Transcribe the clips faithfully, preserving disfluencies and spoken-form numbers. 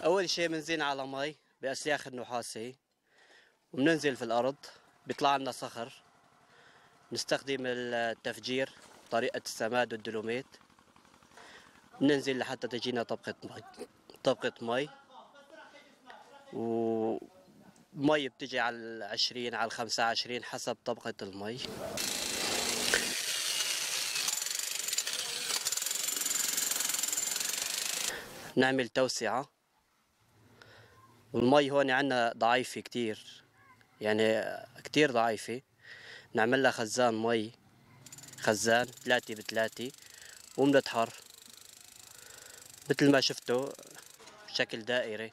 أول شيء بنزين على مي بأسياخ النحاسي وبننزل في الأرض، بيطلع لنا صخر. نستخدم التفجير طريقة السماد والدلوميت. بننزل لحتى تجينا طبقة مي طبقة مي ومي بتجي على العشرين على الخمسة وعشرين حسب طبقة المي. نعمل توسعة، والمي هون عنا ضعيفة كتير، يعني كتير ضعيفة. نعمل لها خزان مي، خزان ثلاثة بثلاثة، وبنطحر مثل ما شفتوا بشكل دائري.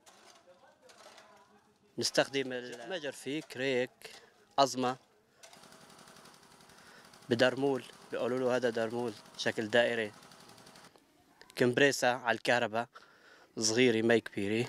نستخدم المجرفي كريك أزمة بدرمول، بيقولوا له هذا درمول شكل دائري. كمبريسة على الكهرباء صغيرة مي كبيرة.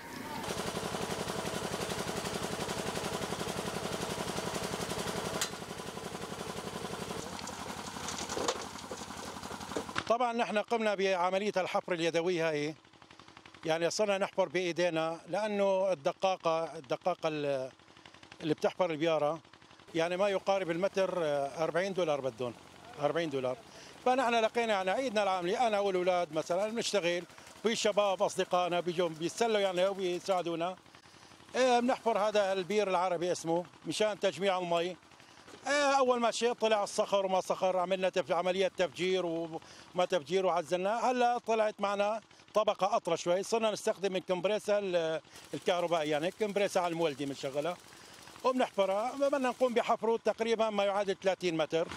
طبعا نحن قمنا بعملية الحفر اليدوية هاي، يعني صرنا نحفر بإيدينا لأنه الدقاقة الدقاقة اللي بتحفر البيارة يعني ما يقارب المتر أربعين دولار بدهم أربعين دولار. فنحن لقينا يعني عيدنا العملية أنا والأولاد مثلا بنشتغل، في شباب أصدقائنا بيجوا بيتسلوا يعني وبيساعدونا. بنحفر هذا البير العربي اسمه مشان تجميع المي. اول ما شيء طلع الصخر وما صخر، عملنا عمليه تفجير وما تفجير وعزلناه. هلا طلعت معنا طبقه اطرى شوي، صرنا نستخدم الكمبريسه الكهربائي، يعني كمبريسه على المولدي بنشغلها وبنحفرها. بدنا نقوم بحفره تقريبا ما يعادل ثلاثين متر.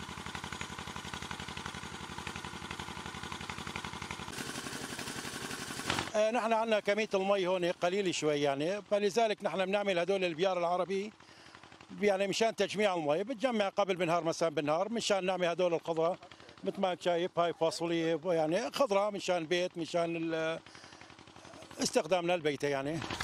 نحن عندنا كميه المي هون قليله شوي يعني، فلذلك نحن بنعمل هدول البيار العربي يعني مشان تجميع المي. بتجمع قبل بنهار مثلا بالنهار مشان نعمل هدول الخضره مثل ما شايف. هاي فاصوليا يعني خضره مشان البيت، مشان استخدامنا البيتي يعني.